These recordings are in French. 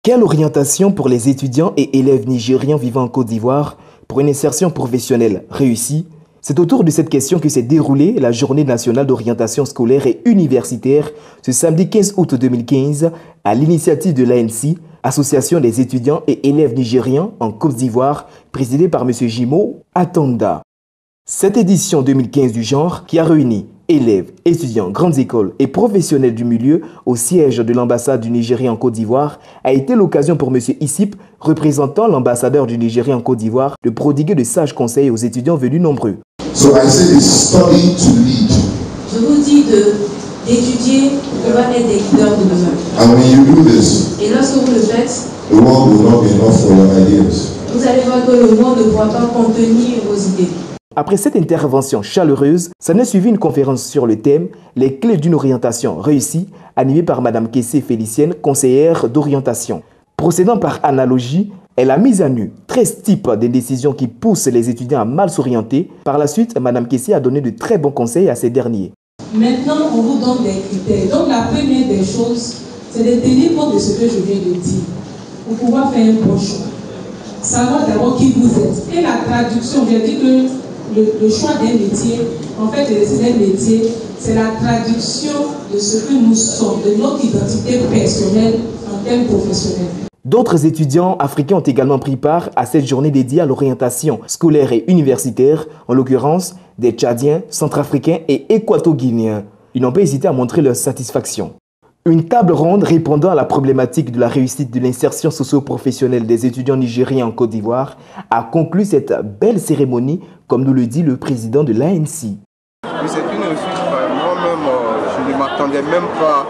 Quelle orientation pour les étudiants et élèves nigérians vivant en Côte d'Ivoire pour une insertion professionnelle réussie? C'est autour de cette question que s'est déroulée la Journée nationale d'orientation scolaire et universitaire ce samedi 15 août 2015 à l'initiative de l'ANC, Association des étudiants et élèves nigérians en Côte d'Ivoire, présidée par M. Jimo Atanda. Cette édition 2015 du genre, qui a réuni élèves, étudiants, grandes écoles et professionnels du milieu au siège de l'ambassade du Nigeria en Côte d'Ivoire, a été l'occasion pour M. Issip, représentant l'ambassadeur du Nigeria en Côte d'Ivoire, de prodiguer de sages conseils aux étudiants venus nombreux. So I say study to lead. Je vous dis d'étudier pour pouvoir être des leaders de demain. And when you do this, Et lorsque vous le faites, the world will not be enough for your ideas. vous allez voir que le monde ne pourra pas contenir vos idées. Après cette intervention chaleureuse, s'en est suivi une conférence sur le thème « Les clés d'une orientation réussie » animée par Mme Kessé Félicienne, conseillère d'orientation. Procédant par analogie, elle a mis à nu 13 types de décisions qui poussent les étudiants à mal s'orienter. Par la suite, Mme Kessé a donné de très bons conseils à ces derniers. Maintenant, on vous donne des critères. Donc la première des choses, c'est de tenir compte de ce que je viens de dire pour pouvoir faire un bon choix. Savoir d'abord qui vous êtes. Et la traduction, j'ai dit que le choix d'un métier, en fait, décider d'un métier, c'est la traduction de ce que nous sommes, de notre identité personnelle en termes professionnels. D'autres étudiants africains ont également pris part à cette journée dédiée à l'orientation scolaire et universitaire, en l'occurrence des Tchadiens, Centrafricains et Équato-Guinéens. Ils n'ont pas hésité à montrer leur satisfaction. Une table ronde répondant à la problématique de la réussite de l'insertion socio-professionnelle des étudiants nigériens en Côte d'Ivoire a conclu cette belle cérémonie, comme nous le dit le président de l'ANC. Oui, c'est une réussite. Moi-même, je ne m'attendais même pas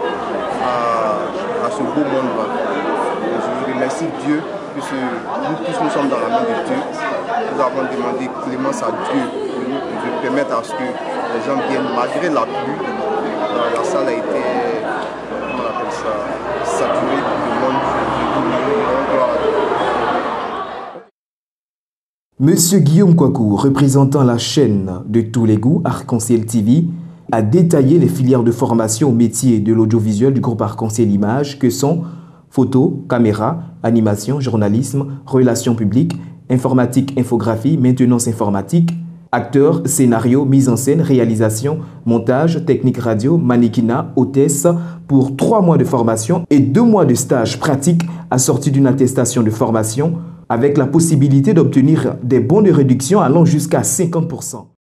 à ce beau monde-là. Je remercie Dieu, puisque nous tous nous sommes dans la main de Dieu. Nous avons demandé clémence à Dieu de permettre à ce que les gens viennent malgré la pluie. La salle a été, comment on appelle ça, saturée de monde. Monsieur Guillaume Kouakou, représentant la chaîne de tous les goûts Arc-en-Ciel TV, a détaillé les filières de formation au métier de l'audiovisuel du groupe Arc-en-Ciel Images que sont photo, caméra, animation, journalisme, relations publiques, informatique, infographie, maintenance informatique, acteur, scénario, mise en scène, réalisation, montage, technique radio, mannequinat, hôtesse pour 3 mois de formation et 2 mois de stage pratique assorti d'une attestation de formation avec la possibilité d'obtenir des bons de réduction allant jusqu'à 50%.